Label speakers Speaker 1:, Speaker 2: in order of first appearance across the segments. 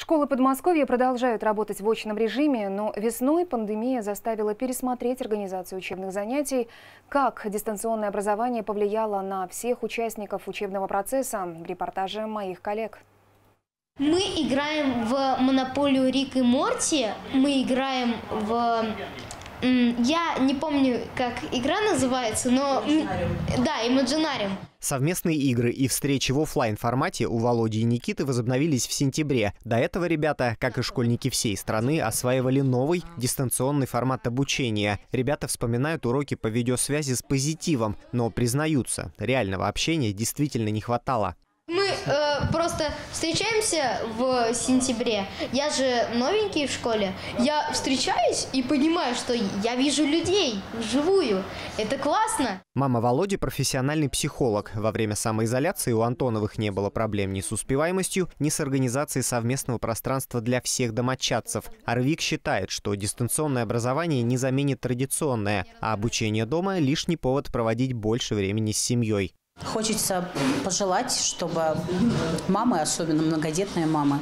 Speaker 1: Школы Подмосковья продолжают работать в очном режиме, но весной пандемия заставила пересмотреть организацию учебных занятий. Как дистанционное образование повлияло на всех участников учебного процесса? В репортаже моих коллег.
Speaker 2: Мы играем в монополию Рик и Морти. Мы играем в... Я не помню, как игра называется, но... Да, Imaginarium.
Speaker 3: Совместные игры и встречи в офлайн формате у Володи и Никиты возобновились в сентябре. До этого ребята, как и школьники всей страны, осваивали новый дистанционный формат обучения. Ребята вспоминают уроки по видеосвязи с позитивом, но признаются, реального общения действительно не хватало.
Speaker 2: Мы просто встречаемся в сентябре. Я же новенький в школе. Я встречаюсь и понимаю, что я вижу людей вживую. Это классно.
Speaker 3: Мама Володи – профессиональный психолог. Во время самоизоляции у Антоновых не было проблем ни с успеваемостью, ни с организацией совместного пространства для всех домочадцев. Арвик считает, что дистанционное образование не заменит традиционное, а обучение дома – лишний повод проводить больше времени с семьей.
Speaker 4: Хочется пожелать, чтобы мамы, особенно многодетные мамы,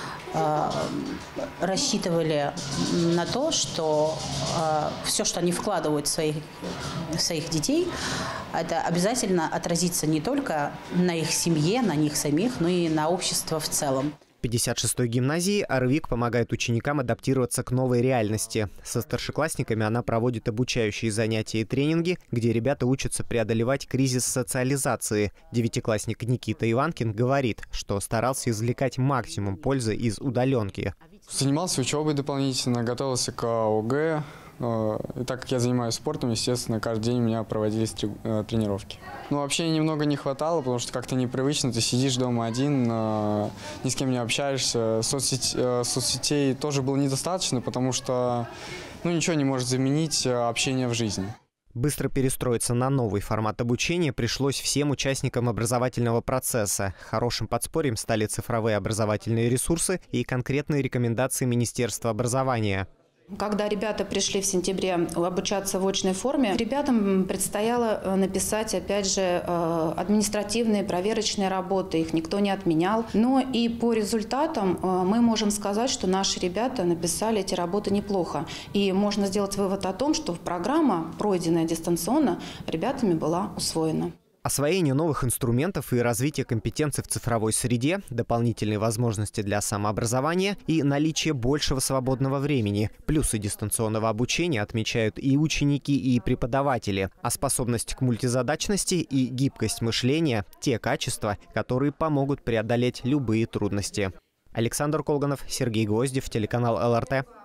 Speaker 4: рассчитывали на то, что все, что они вкладывают в своих детей, это обязательно отразится не только на их семье, на них самих, но и на общество в целом.
Speaker 3: В 56-й гимназии Арвик помогает ученикам адаптироваться к новой реальности. Со старшеклассниками она проводит обучающие занятия и тренинги, где ребята учатся преодолевать кризис социализации. Девятиклассник Никита Иванкин говорит, что старался извлекать максимум пользы из удаленки.
Speaker 5: Занимался учебой дополнительно, готовился к ОГЭ. И так как я занимаюсь спортом, естественно, каждый день у меня проводились тренировки. Но вообще немного не хватало, потому что как-то непривычно. Ты сидишь дома один, ни с кем не общаешься. Соцсетей тоже было недостаточно, потому что ничего не может заменить общение в жизни.
Speaker 3: Быстро перестроиться на новый формат обучения пришлось всем участникам образовательного процесса. Хорошим подспорьем стали цифровые образовательные ресурсы и конкретные рекомендации Министерства образования.
Speaker 6: Когда ребята пришли в сентябре обучаться в очной форме, ребятам предстояло написать, опять же, административные проверочные работы. Их никто не отменял. Но и по результатам мы можем сказать, что наши ребята написали эти работы неплохо. И можно сделать вывод о том, что программа, пройденная дистанционно, ребятами была усвоена.
Speaker 3: Освоение новых инструментов и развитие компетенций в цифровой среде, дополнительные возможности для самообразования и наличие большего свободного времени. Плюсы дистанционного обучения отмечают и ученики, и преподаватели. А способность к мультизадачности и гибкость мышления – те качества, которые помогут преодолеть любые трудности. Александр Колганов, Сергей Гвоздев, телеканал ЛРТ.